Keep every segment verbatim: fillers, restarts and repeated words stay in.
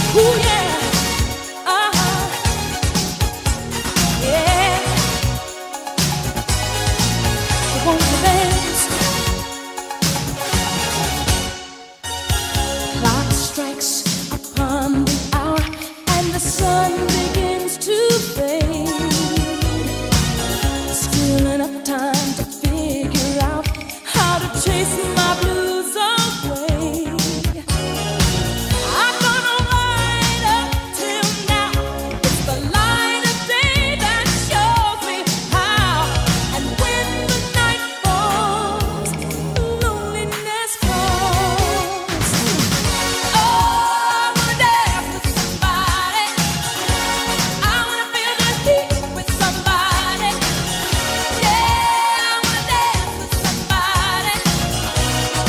Ooh, yeah. Uh-huh. Yeah. Won't you dance? Clock strikes upon the hour and the sun begins to fade. Still enough time to figure out how to chase my blues away. I've gone right up till now. It's the light of day that shows me how. And when the night falls, loneliness calls. Oh, I wanna dance with somebody. I wanna feel the heat with somebody. Yeah, I wanna dance with somebody.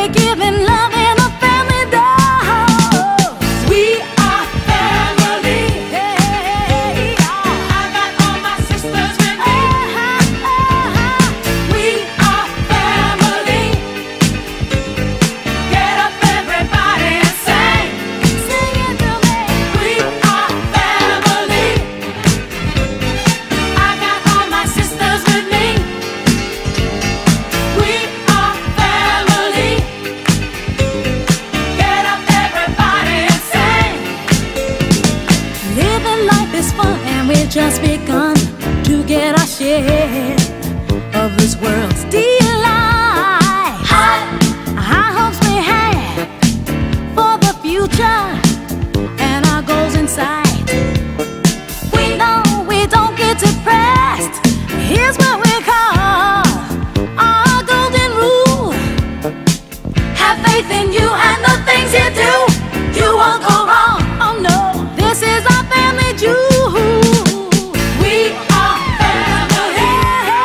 we're giving love in a family dose. We are family. Hey, I got all my sisters with me. We are family. Get up, everybody, and sing. Sing it to me. We are family. I got all my sisters with me. We are family. Get up, everybody, and sing. Living life is fun, and we've just begun to get our share of this world's delight. High, high hopes we have for the future and our goals in sight. We know we don't get depressed. Here's what we call our golden rule. Have faith in you and the things you do. You won't go wrong. Oh no, this is our family jewel. We are family.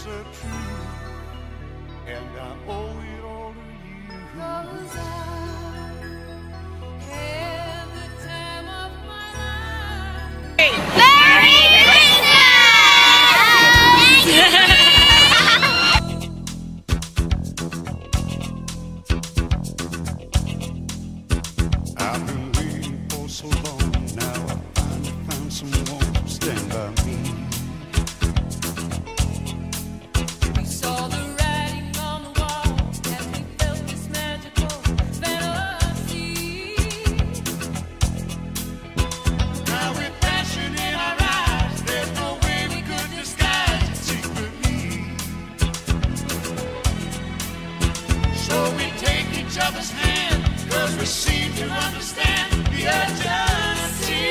the truth, and I owe it all to you. 'Cause I had the time of my life. Merry Christmas! I've been waiting for so long now. I finally found someone to stand by me. We saw the writing on the wall as we felt this magical fantasy. Now with passion in our eyes, there's no way we could disguise it secretly. So we take each other's hand, 'cause we seem to understand the urgency.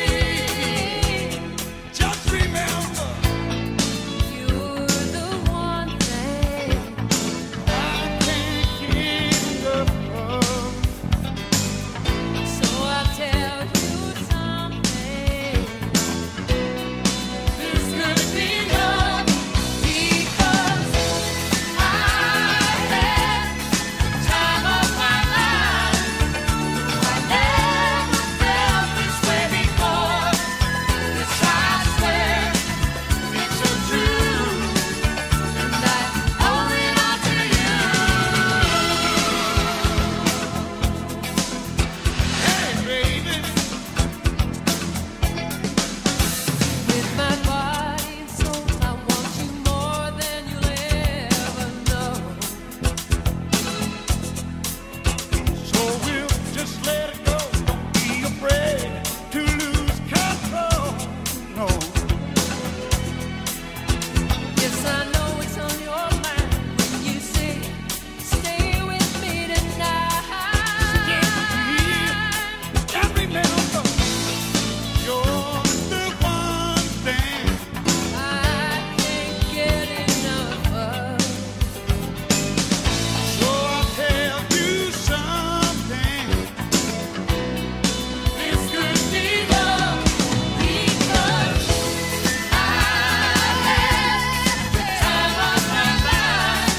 Just remember, You're the one thing I can't get enough of. so I'll tell you something. This could be love because I had the time of my life. I never felt this way before. Yes, I swear it's so true, and I owe it all to you. Hey, baby, With my body and soul, I want you more than you'll ever know. so we'll just let it go. Don't be afraid to lose control. No. Yes, I know it's on your mind when you say, stay with me tonight. And remember, you're the one thing I can't get enough of. so I'll tell you something. This could be love because I had the time of my life.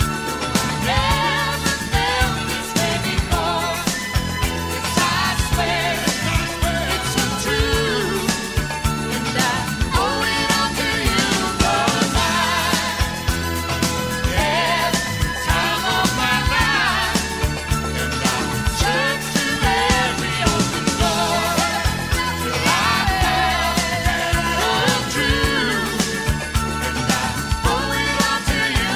Never felt this way before. Yes, I swear it's so true, and I owe it all to you. 'Cause I had the time of my life, and I searched through every open door till I found the truth, and I owe it all to you.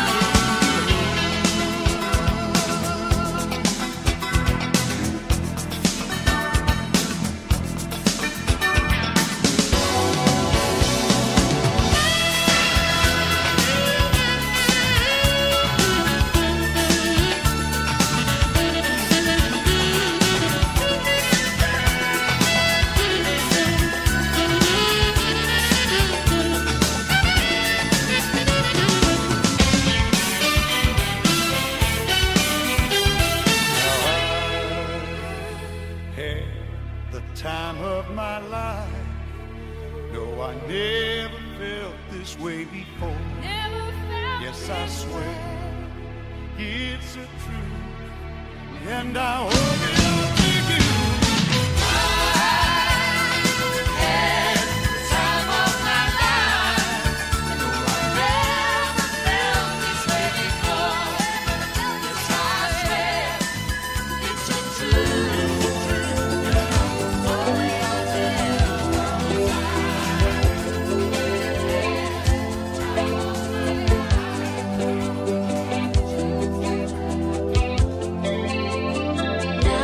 Had the time of my life. No, I never felt this way before. Never felt Yes, I this swear way. it's the truth, and I owe it all to you. Had the time of my life. No, I never felt this way before. Yes, I swear it's so true. Merry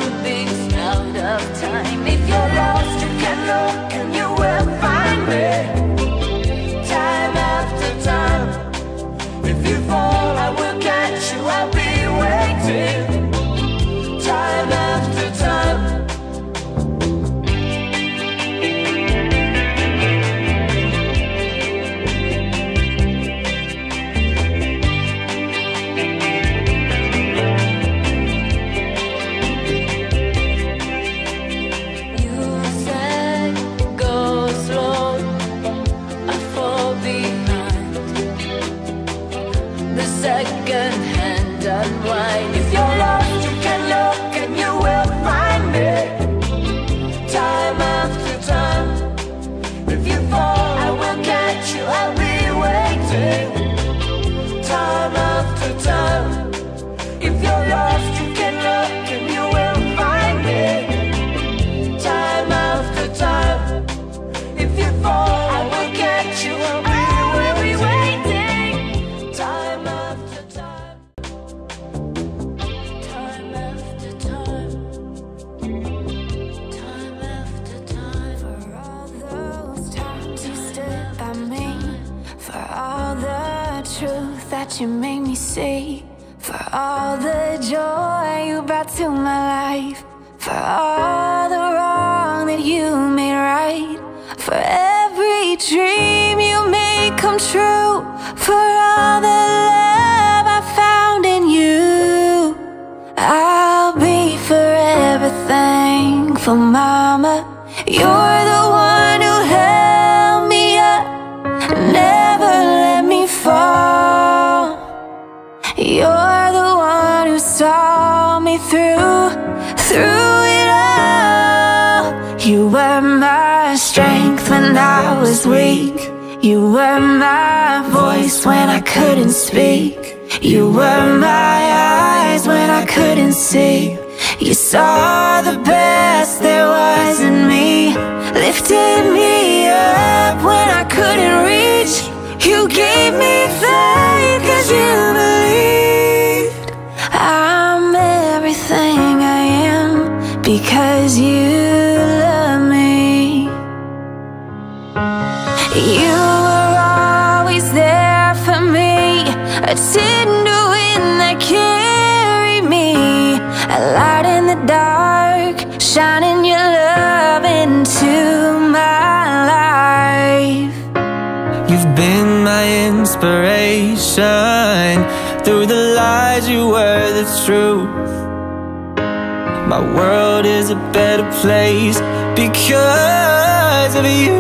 beats out of time. If you're lost, you can look and you will find me. Time after time. If you fall, I will catch you, I'll be waiting. Time after time. Second hand unwind. If you're lost, you can look and you will find me. Time after time. If you fall, I will catch you, I'll be waiting. Time after time. If you're lost, you can look and you will find me. Time after time. If you fall, I will catch you, I'll be waiting. Time after time. Time after time. Time after time. For all those times you stood by me, for all the truth that you made me see, for all the joy you brought to my life, for all the wrong that you made right, for every dream you made come true, for all the love I found in you. I'll be forever thankful, Mama. You're the one who held me up, never let me fall. You're the one who saw me through, through it all. You were my strength when I was weak. You were my voice when I couldn't speak. You were my eyes when I couldn't see. You saw the best there was in me, lifted me up when I couldn't reach. You gave me faith 'cause you believed. I'm everything I am because you love me. You were always there for me, a tender wind that carried me, a light in the dark, shining your love into my life. You've been my inspiration. Through the lies you were the truth. My world is a better place because of you.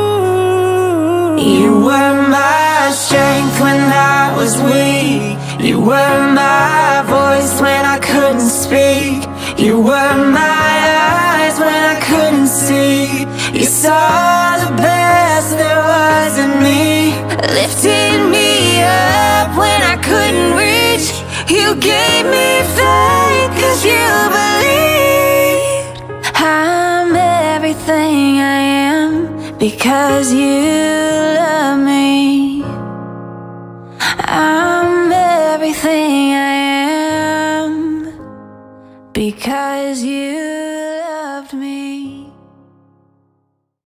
You were my strength when I was weak. You were my voice when I couldn't speak. You were my eyes when I couldn't see. You saw the best there was in me, lifted me up when I couldn't reach. You gave me faith 'cause you believed. I'm everything I am because you love me. I'm everything I am because you love me.